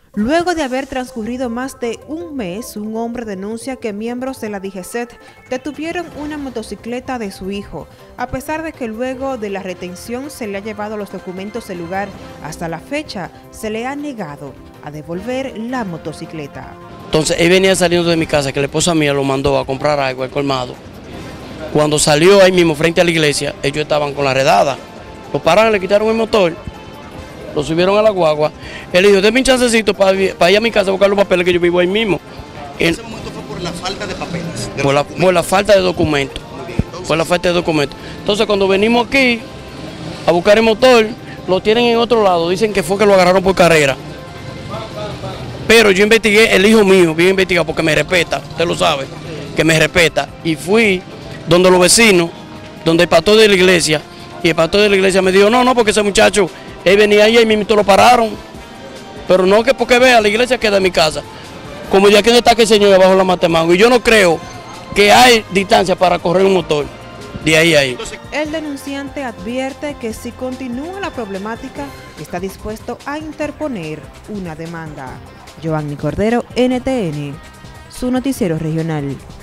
Luego de haber transcurrido más de un mes, un hombre denuncia que miembros de la DGCET detuvieron una motocicleta de su hijo, a pesar de que luego de la retención se le ha llevado los documentos del lugar. Hasta la fecha se le ha negado a devolver la motocicleta. Entonces él venía saliendo de mi casa, que la esposa mía lo mandó a comprar algo al colmado. Cuando salió ahí mismo frente a la iglesia, ellos estaban con la redada. Lo pararon, le quitaron el motor, lo subieron a la guagua. Él dijo, denme un chancecito para ir a mi casa a buscar los papeles, que yo vivo ahí mismo. ¿En ese momento fue por la falta de papeles? Por la falta de documentos. Por la falta de documentos. Entonces cuando venimos aquí a buscar el motor, lo tienen en otro lado. Dicen que fue que lo agarraron por carrera. Pero yo investigué, el hijo mío, bien investigado porque me respeta, usted lo sabe, que me respeta. Y fui donde los vecinos, donde el pastor de la iglesia, y el pastor de la iglesia me dijo, no, porque ese muchacho, él venía ahí y mismo lo pararon. Pero no que porque vea, la iglesia queda en mi casa. Como ya que no está que el señor abajo la Matemango. Y yo no creo que hay distancia para correr un motor de ahí a ahí. El denunciante advierte que si continúa la problemática, está dispuesto a interponer una demanda. Giovanni Cordero, NTN, su noticiero regional.